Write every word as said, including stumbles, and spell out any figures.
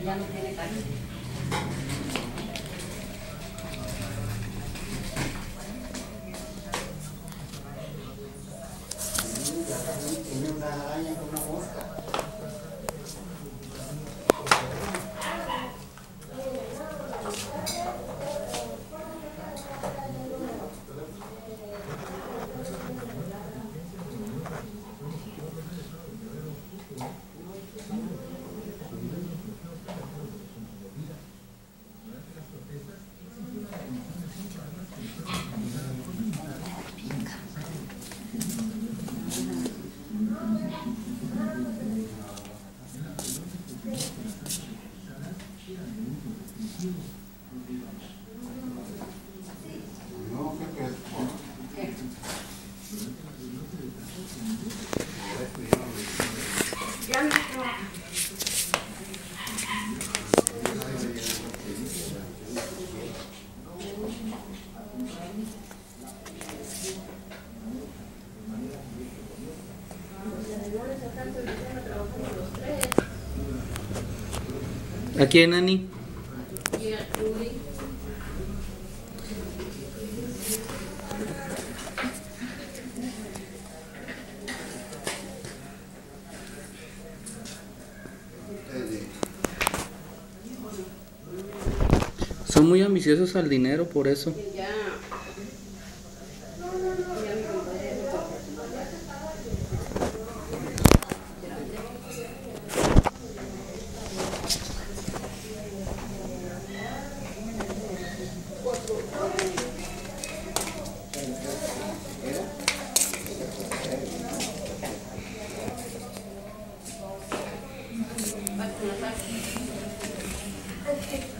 Ya no tiene carne. Tiene una araña con una mosca. No, ¿qué crees? Ya me ¿A quién, Ani? y a Uli. Son muy ambiciosos al dinero, por eso. Ya. Ya me compré. Va con la salsa.